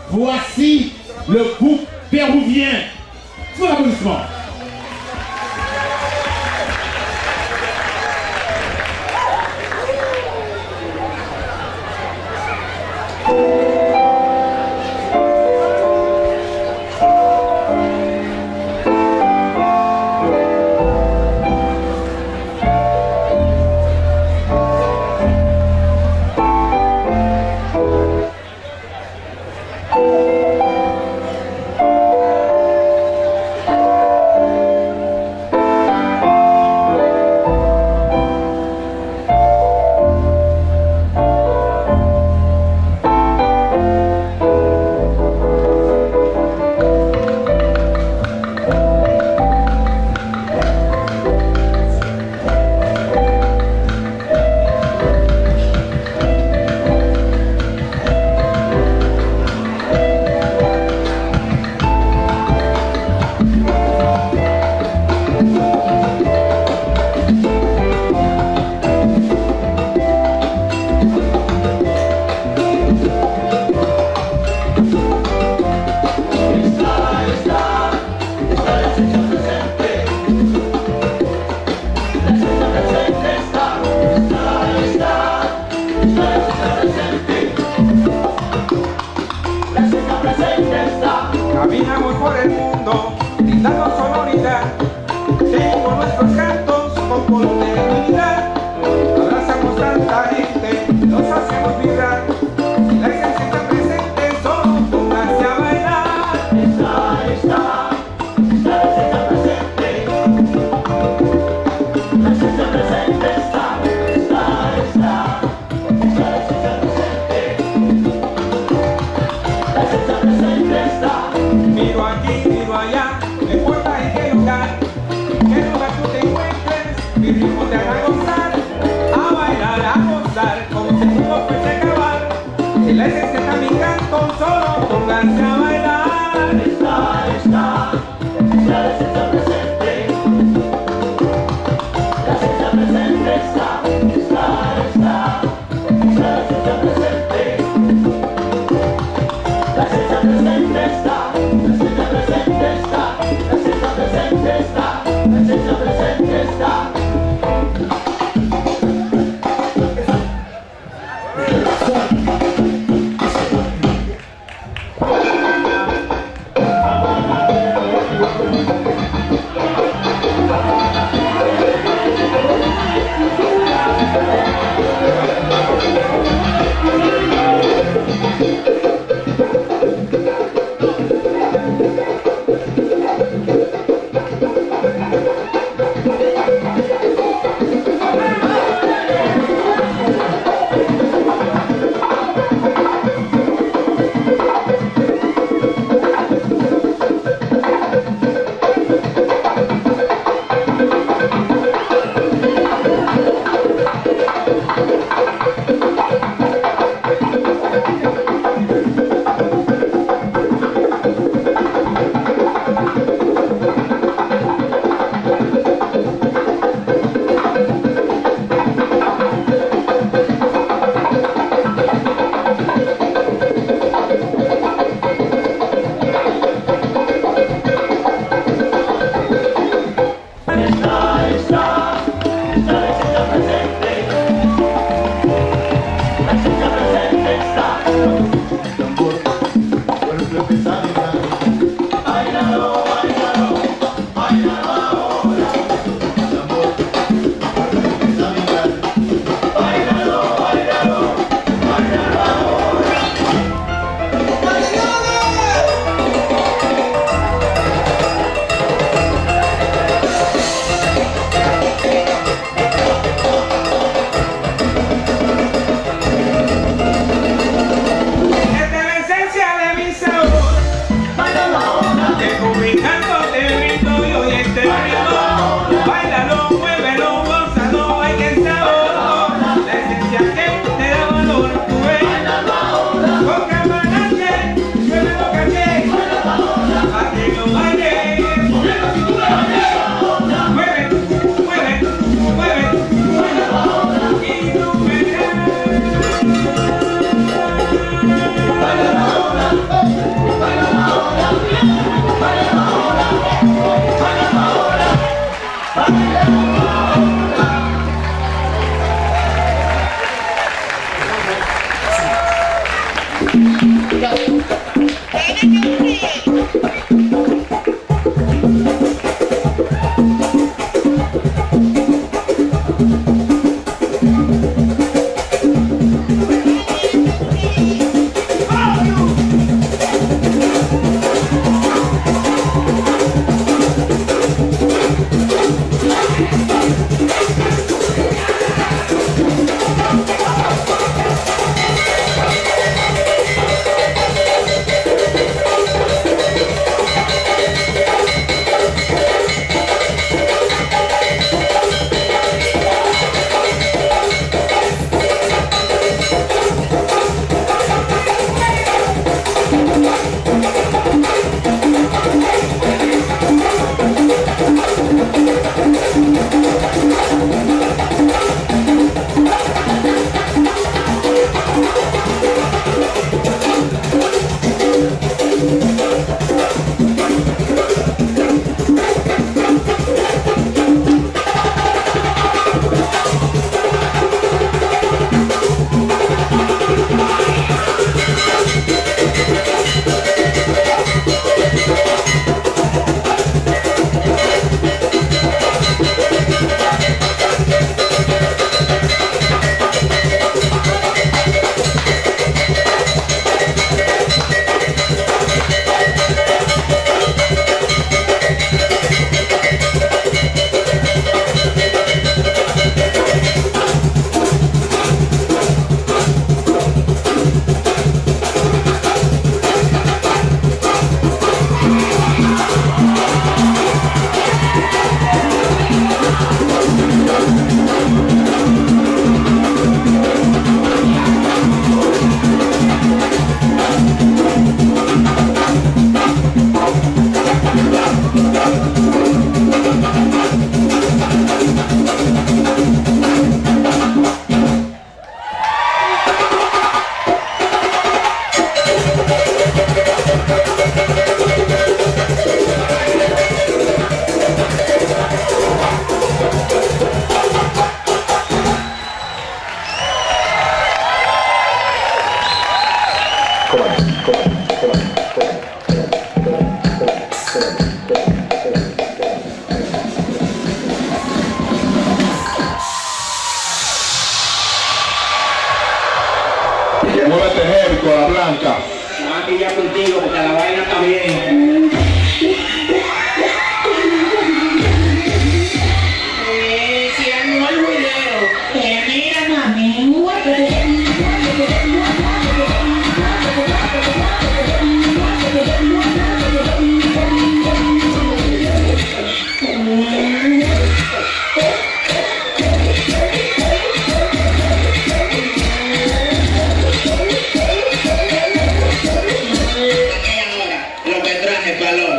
Voici le groupe péruvien. Sous l'applaudissement. Caminamos por el mundo, brindando sonoridad, seguimos nuestros cantos con posterioridad. Abrazamos tanta gente, los hacemos vibrar. Si la esencia está presente, solo pónganse a bailar. La esencia está presente. La esencia presente está. La esencia presente. La esencia presente está. Miro aquí, miro allá, no importa en qué lugar tú te encuentres, mi ritmo te hará gozar, a bailar, a gozar, como si todo fuese a acabar. Si la esencia está mi canto, solo pónganse a bailar. La esencia presente. La esencia presente está. La esencia presente. La esencia presente está. La esencia presente está. La esencia presente está. La esencia presente está. Muévete heavy con la blanca. Aquí ya contigo porque la vaina está bien. Si él no es bullero, mira mami, Lo que traje es balón.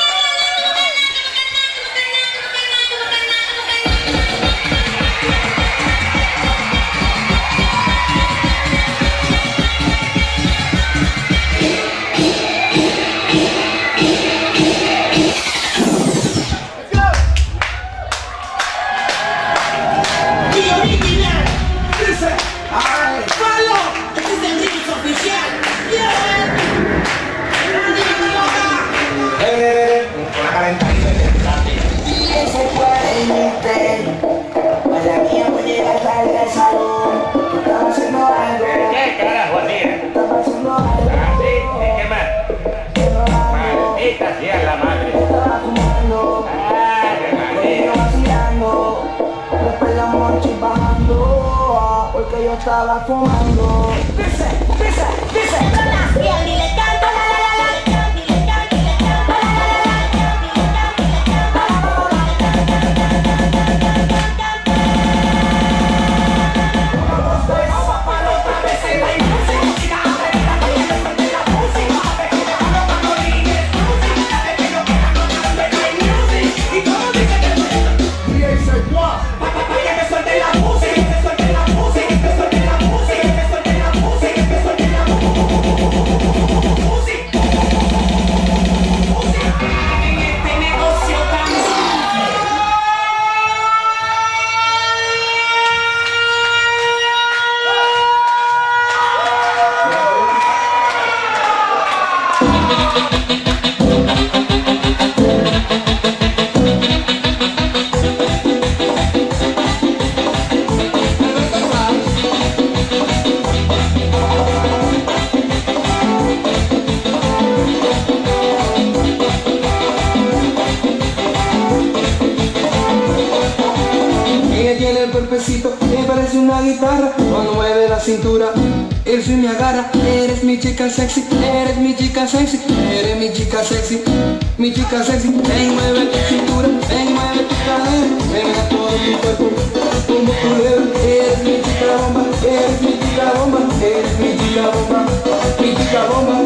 ¿Qué carajo así? Así, ¿qué más? Maldita sea la madre. Porque yo estaba fumando. Dice, dice, dice. Con las piel y le canto la la la la. Que me suelte la música, que me suelte la música, que me suelte la música, que me suelte la música. guitarra cuando mueve la cintura. El swing me agarra, eres mi chica sexy, eres mi chica sexy, eres mi chica sexy, mi chica sexy. Ven, mueve tu cintura, ven, mueve tu cadera, ven a todo mi cuerpo, como tu dedo. Eres mi chica bomba, eres mi chica bomba, eres mi chica bomba, mi chica bomba.